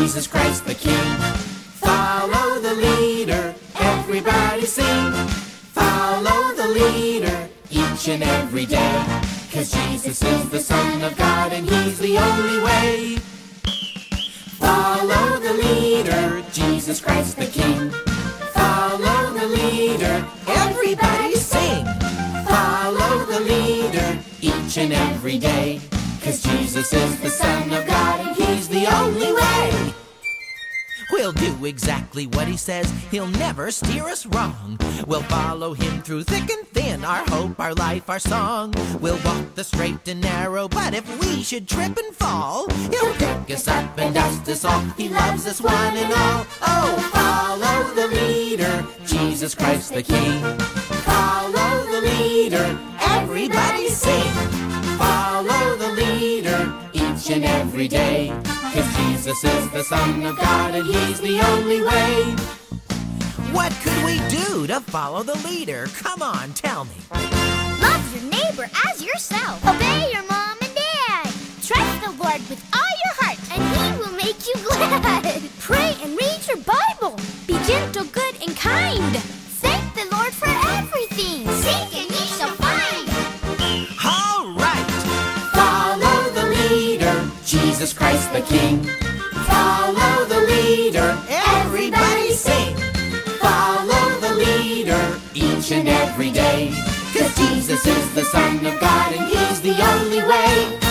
Jesus Christ the King. Follow the leader, everybody sing. Follow the leader each and every day. 'Cause Jesus is the Son of God and He's the only way. Follow the leader, Jesus Christ the King. Follow the leader, everybody sing. Follow the leader each and every day. 'Cause Jesus is the Son of God and He's the only way. We'll do exactly what He says, He'll never steer us wrong. We'll follow Him through thick and thin, our hope, our life, our song. We'll walk the straight and narrow, but if we should trip and fall, He'll pick us up and dust us off. He loves us one and all. Oh, follow the leader, Jesus Christ the King. Follow the leader, everybody sing. Follow the leader each and every day. 'Cause Jesus is the Son of God and He's the only way. What could we do to follow the leader? Come on, tell me. Love your neighbor as yourself. Obey your mom and dad. Trust the Lord with all your heart and He will make you glad. Pray and read your Bible. Be gentle, good, and kind. Thank the Lord for everything. Seek and ye shall find. All right. Follow the leader, Jesus Christ the King. Follow the leader, everybody sing. Follow the leader each and every day. 'Cause Jesus is the Son of God and He's the only way.